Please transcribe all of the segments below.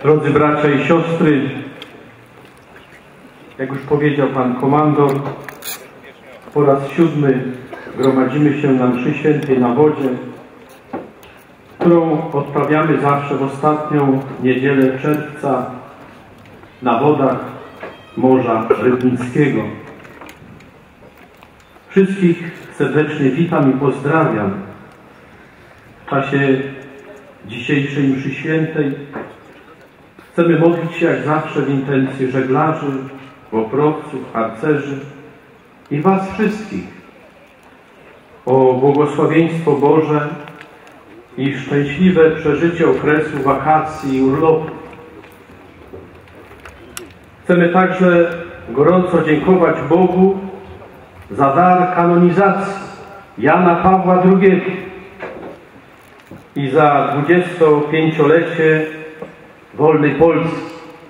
Drodzy bracia i siostry, jak już powiedział Pan Komandor, po raz 7 gromadzimy się na mszy świętej na wodzie, którą odprawiamy zawsze w ostatnią niedzielę czerwca na wodach Morza Rybnickiego. Wszystkich serdecznie witam i pozdrawiam w czasie dzisiejszej mszy świętej. Chcemy modlić się jak zawsze w intencji żeglarzy, łoprowców, harcerzy i Was wszystkich o błogosławieństwo Boże i szczęśliwe przeżycie okresu wakacji i urlopu. Chcemy także gorąco dziękować Bogu za dar kanonizacji Jana Pawła II i za 25-lecie wolnej Polski.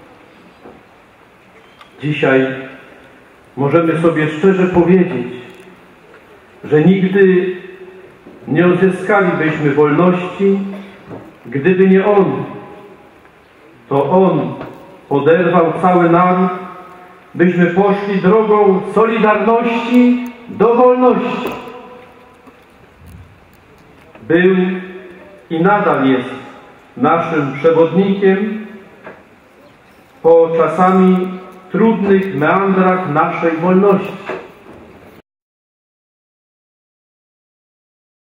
Dzisiaj możemy sobie szczerze powiedzieć, że nigdy nie odzyskalibyśmy wolności, gdyby nie On. To On poderwał cały naród, byśmy poszli drogą solidarności do wolności. Był i nadal jest naszym przewodnikiem po czasami trudnych meandrach naszej wolności.